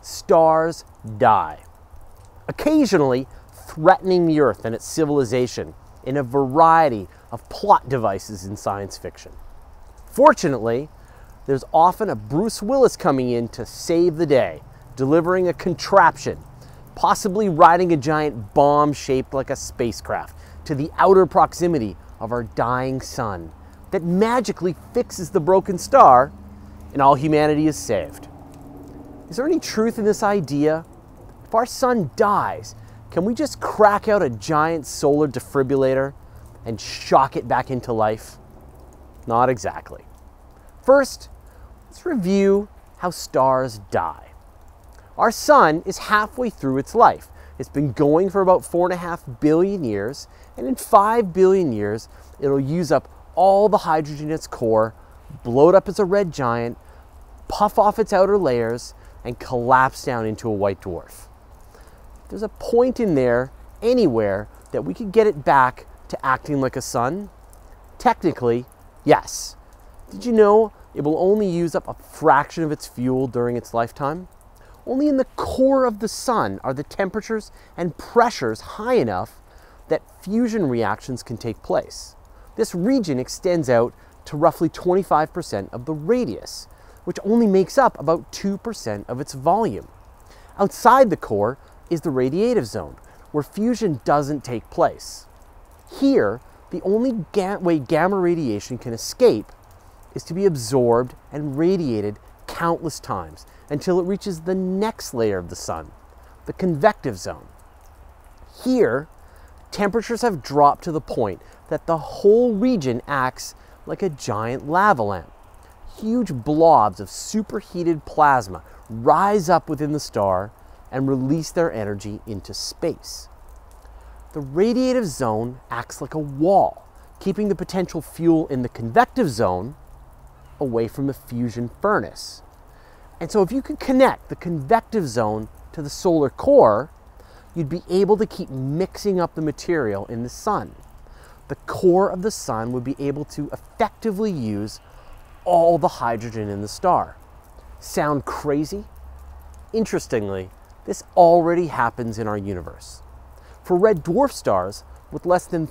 stars die, occasionally threatening the Earth and its civilization in a variety of plot devices in science fiction. Fortunately, there's often a Bruce Willis coming in to save the day, delivering a contraption, possibly riding a giant bomb shaped like a spacecraft to the outer proximity of our dying sun that magically fixes the broken star, and all humanity is saved. Is there any truth in this idea? If our sun dies, can we just crack out a giant solar defibrillator and shock it back into life? Not exactly. First, let's review how stars die. Our sun is halfway through its life. It's been going for about 4.5 billion years, and in 5 billion years, it'll use up all the hydrogen in its core, blow it up as a red giant, puff off its outer layers, and collapse down into a white dwarf. There's a point in there, anywhere, that we could get it back to acting like a sun? Technically, yes. Did you know it will only use up a fraction of its fuel during its lifetime? Only in the core of the sun are the temperatures and pressures high enough that fusion reactions can take place. This region extends out to roughly 25% of the radius, which only makes up about 2% of its volume. Outside the core is the radiative zone, where fusion doesn't take place. Here, the only way gamma radiation can escape is to be absorbed and radiated countless times until it reaches the next layer of the sun, the convective zone. Here, temperatures have dropped to the point that the whole region acts like a giant lava lamp. Huge blobs of superheated plasma rise up within the star and release their energy into space. The radiative zone acts like a wall, keeping the potential fuel in the convective zone away from the fusion furnace. And so if you could connect the convective zone to the solar core, you'd be able to keep mixing up the material in the sun. The core of the sun would be able to effectively use all the hydrogen in the star. Sound crazy? Interestingly, this already happens in our universe. For red dwarf stars with less than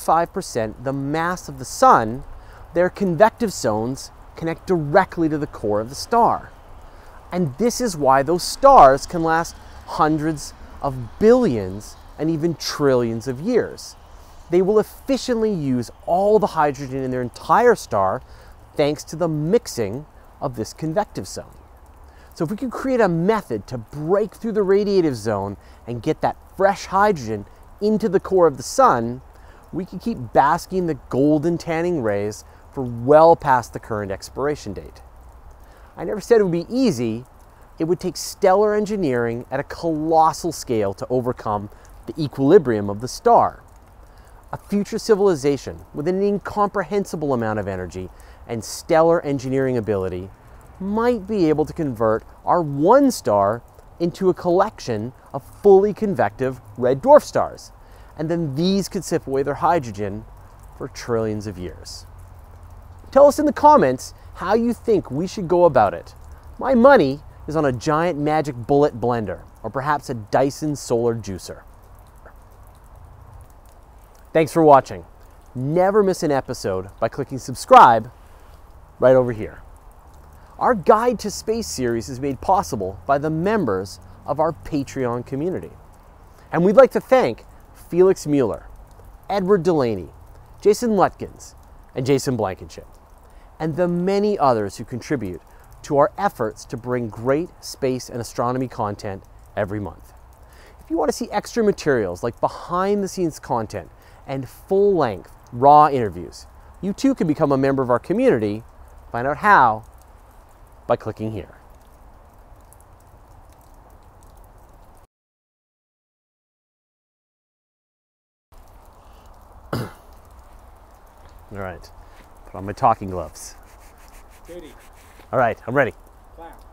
35% the mass of the sun, their convective zones connect directly to the core of the star. And this is why those stars can last hundreds of billions and even trillions of years. They will efficiently use all the hydrogen in their entire star thanks to the mixing of this convective zone. So if we could create a method to break through the radiative zone and get that fresh hydrogen into the core of the sun, we could keep basking the golden tanning rays for well past the current expiration date. I never said it would be easy. It would take stellar engineering at a colossal scale to overcome the equilibrium of the star. A future civilization with an incomprehensible amount of energy and stellar engineering ability might be able to convert our one star into a collection of fully convective red dwarf stars, and then these could sip away their hydrogen for trillions of years. Tell us in the comments how you think we should go about it. My money is on a giant magic bullet blender, or perhaps a Dyson solar juicer. Thanks for watching. Never miss an episode by clicking subscribe right over here. Our Guide to Space series is made possible by the members of our Patreon community. And we'd like to thank Felix Mueller, Edward Delaney, Jason Lutkins, and Jason Blankenship, and the many others who contribute to our efforts to bring great space and astronomy content every month. If you want to see extra materials like behind-the-scenes content and full-length raw interviews, you too can become a member of our community. Find out how by clicking here. All right, put on my talking gloves. Katie. All right, I'm ready. Clap.